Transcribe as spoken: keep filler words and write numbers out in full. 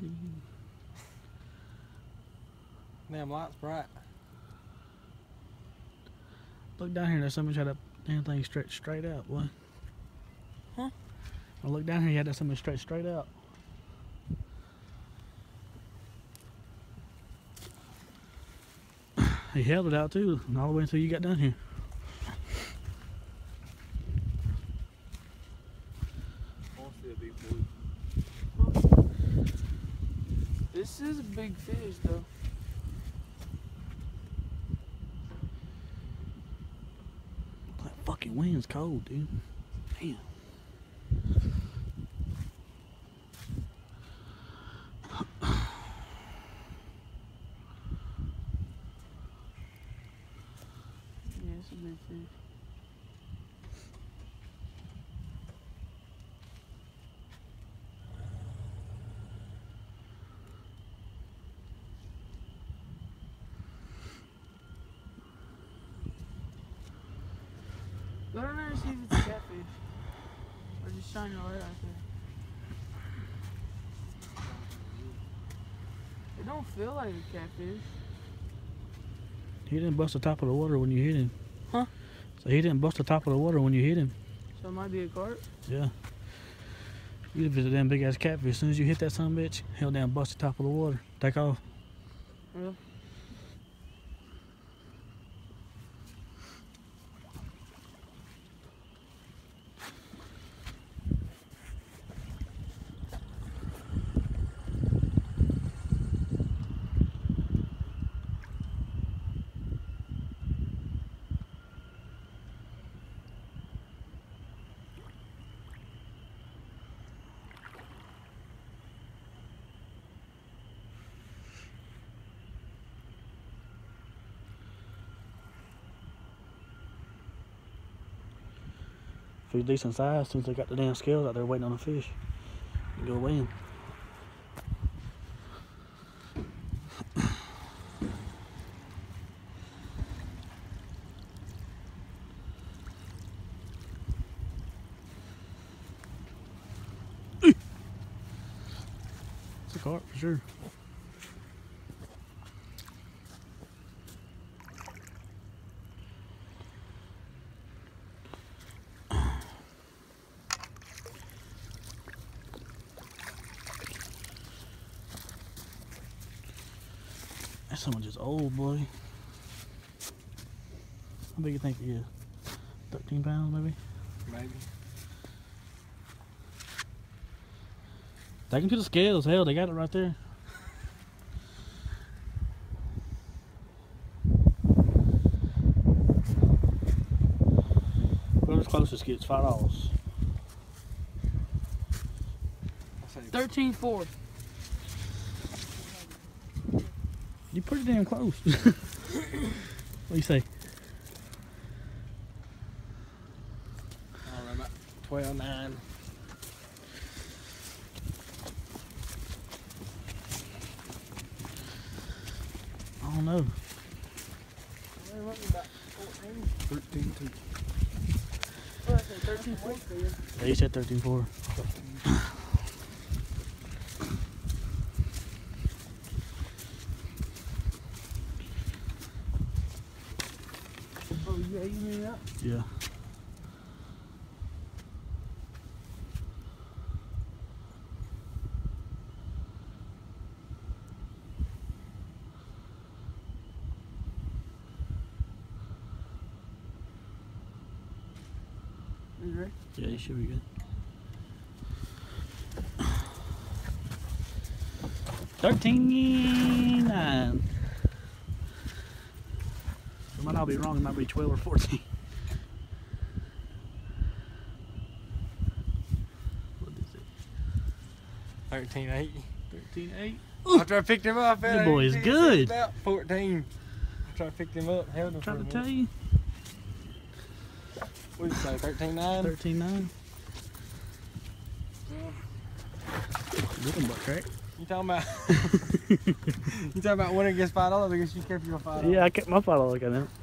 Damn light's bright. Look down here, there's somebody had that damn thing stretched straight out, boy. Huh? I look down here, you had that something stretched straight out. He held it out too, all the way until you got down here. This is a big fish, though. That fucking wind's cold, dude. Damn. Yeah, it's a big fish. Go down there and see if it's a catfish. Or just shine your light out there. It don't feel like a catfish. He didn't bust the top of the water when you hit him. Huh? So he didn't bust the top of the water when you hit him. So it might be a carp? Yeah. You visit them big ass catfish. As soon as you hit that son of a bitch, he'll down bust the top of the water. Take off. Yeah. If he's decent size, since they got the damn scales out there waiting on the fish, you go weigh him. It's a carp for sure. That's someone just old, boy. How big you think he is? thirteen pounds, maybe? Maybe. Take him to the scales. Hell, they got it right there. Whoever's closest gets five dollars. thirteen four. You're pretty damn close. What do you say? I don't know, about twelve nine. I don't know. thirteen two. What did I say? thirteen four? Yeah, you said thirteen four. Oh, you ate me up? Yeah. You ready? Yeah, you should be good. Thirteen nine. I might not be wrong. It might be twelve or fourteen. What is it? thirteen eight. Thirteen eight. After I picked him up, That boy is good. About fourteen. After I picked him up, held him I'm for a trying to minute. tell you. What did you say, thirteen nine? Thirteen nine. Look at butt crack. You talking about? You talking about winning against five dollars? I guess you kept your five dollars. Yeah, I kept my five dollars. Look at that.